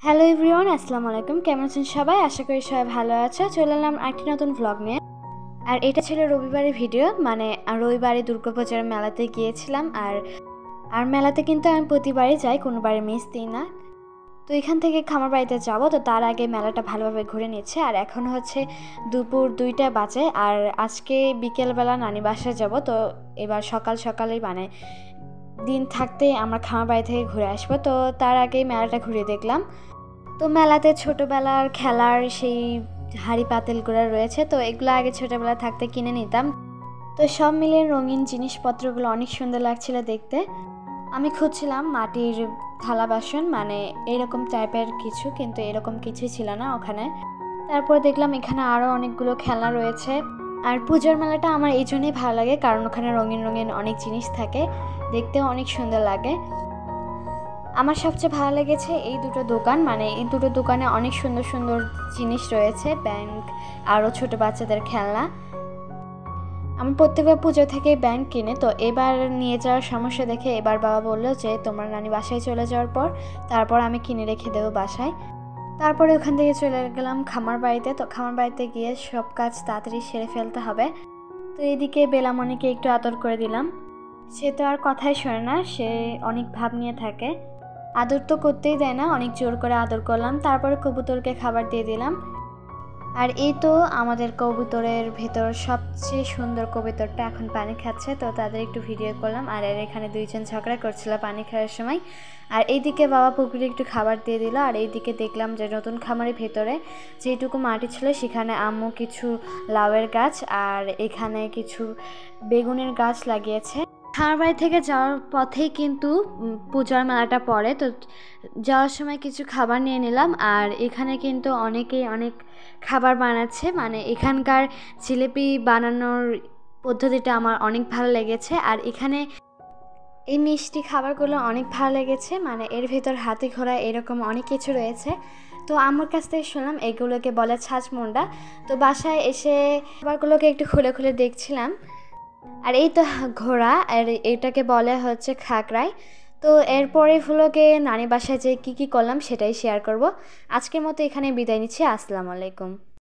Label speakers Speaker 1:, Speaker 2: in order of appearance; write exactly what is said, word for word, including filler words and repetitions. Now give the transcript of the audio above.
Speaker 1: Hello everyone, আসসালামু আলাইকুম। কেমন আছেন সবাই? আশা করি সবাই ভালো আছে। চলে এলাম একটি নতুন ভ্লগ নিয়ে। আর এটা ছিল রবিবারের ভিডিও, মানে রবিবারে দুর্গাপূজার মেলাতে গিয়েছিলাম। আর আর মেলাতে কিন্তু আমি প্রতিবারই যাই, কোনোবারে মিস দিই না। তো এখান থেকে খামার বাড়িতে যাব, তো তার আগে মেলাটা ভালোভাবে ঘুরে নিচ্ছে। আর এখন হচ্ছে দুপুর দুইটা বাজে, আর আজকে বিকেলবেলা নানি বাসায় যাব। তো এবার সকাল সকালেই মানে দিন থাকতেই আমরা খামার বাড়ি থেকে ঘুরে আসবো। তো তার আগেই মেলাটা ঘুরে দেখলাম। তো মেলাতে ছোটোবেলার খেলার সেই হাঁড়ি পাতিলগুলো রয়েছে, তো এগুলো আগে ছোটোবেলা থাকতে কিনে নিতাম। তো সব মিলিয়ে রঙিন জিনিসপত্রগুলো অনেক সুন্দর লাগছিল দেখতে। আমি খুঁজছিলাম মাটির থালা বাসন, মানে এরকম টাইপের কিছু, কিন্তু এরকম কিছুই ছিল না ওখানে। তারপর দেখলাম এখানে আরও অনেকগুলো খেলনা রয়েছে। আর পুজোর মেলাটা আমার এই জন্যই ভালো লাগে, কারণ ওখানে রঙিন রঙিন অনেক জিনিস থাকে, দেখতেও অনেক সুন্দর লাগে। আমার সবচেয়ে ভালো লেগেছে এই দুটো দোকান, মানে এই দুটো দোকানে অনেক সুন্দর সুন্দর জিনিস রয়েছে, ব্যাংক, আরও ছোটো বাচ্চাদের খেলনা। আমি প্রত্যেকবার পুজো থেকে ব্যাংক কিনে, তো এবার নিয়ে যাওয়ার সমস্যা দেখে এবার বাবা বললো যে তোমরা নানি বাসায় চলে যাওয়ার পর তারপর আমি কিনে রেখে দেবো বাসায়। তারপরে ওখান থেকে চলে গেলাম খামার বাড়িতে। তো খামার বাড়িতে গিয়ে সব কাজ তাড়াতাড়ি সেরে ফেলতে হবে। তো এইদিকে বেলামণিকে একটু আদর করে দিলাম। সে তো আর কথাই শোনে না, সে অনেক ভাব নিয়ে থাকে, আদর তো করতেই দেয় না, অনেক জোর করে আদর করলাম। তারপরে কবুতরকে খাবার দিয়ে দিলাম। আর এই তো আমাদের কবুতরের ভেতর সবচেয়ে সুন্দর কবুতরটা এখন পানি খাচ্ছে, তো তাদের একটু ভিডিও করলাম। আর এর এখানে দুইজন ঝগড়া করছিল পানি খাওয়ার সময়। আর এইদিকে বাবা পুকুরে একটু খাবার দিয়ে দিল। আর এইদিকে দেখলাম যে নতুন খামারের ভেতরে যেটুকু মাটি ছিল সেখানে আম্মু কিছু লাউয়ের গাছ আর এখানে কিছু বেগুনের গাছ লাগিয়েছে। খামার বাড়ি থেকে যাওয়ার পথেই কিন্তু পূজার মেলাটা পড়ে, তো যাওয়ার সময় কিছু খাবার নিয়ে নিলাম। আর এখানে কিন্তু অনেকেই অনেক খাবার বানাচ্ছে, মানে এখানকার জিলিপি বানানোর পদ্ধতিটা আমার অনেক ভালো লেগেছে। আর এখানে এই মিষ্টি খাবারগুলো অনেক ভালো লেগেছে, মানে এর ভিতর হাতি ঘোড়া এরকম অনেক কিছু রয়েছে। তো আমার কাছ থেকে শুনলাম এগুলোকে বলে ছাঁচমুন্ডা। তো বাসায় এসে খাবারগুলোকে একটু খুলে খুলে দেখছিলাম। আর এই তো ঘোড়া, আর এটাকে বলে হচ্ছে খাকরাই। তো এরপরে ভ্লগে নানি বাসায় যে কী কী করলাম সেটাই শেয়ার করব। আজকের মতো এখানে বিদায় নিচ্ছি। আসসালামু আলাইকুম।